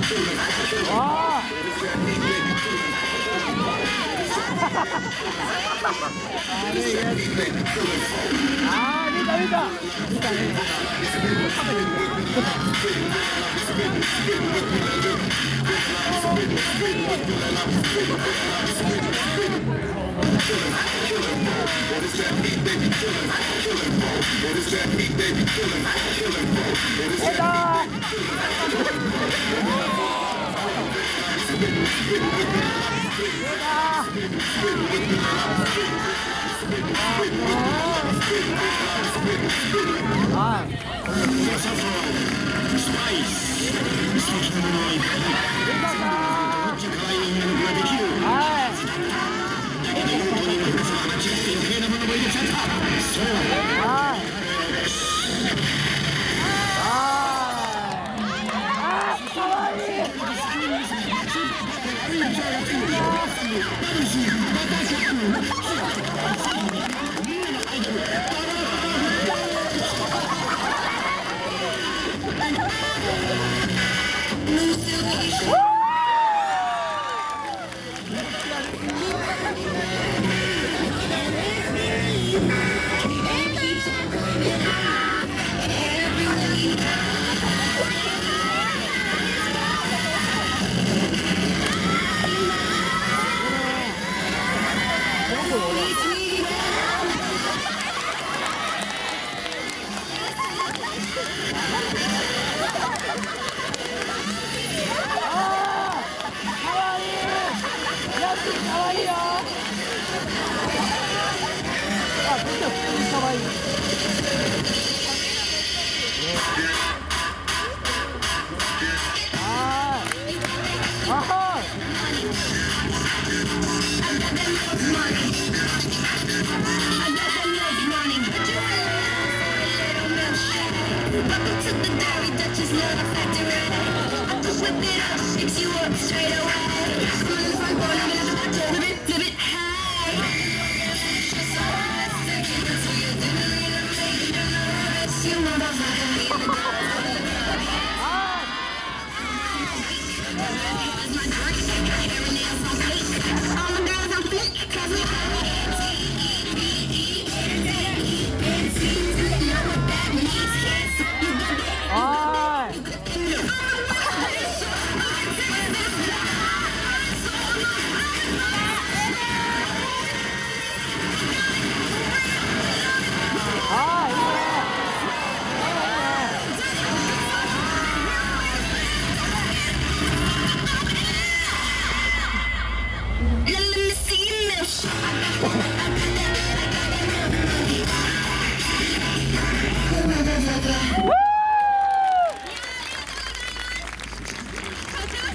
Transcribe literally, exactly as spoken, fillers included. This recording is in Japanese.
ああれやつああ見た見た見たね出たはい。スパイス。素敵なものはいっぱい。どっち可愛い女の子ができる。はい。本当に皆さん間違って余計なものも入れちゃった。そう。はい。ああ、可愛い。 Let me see you.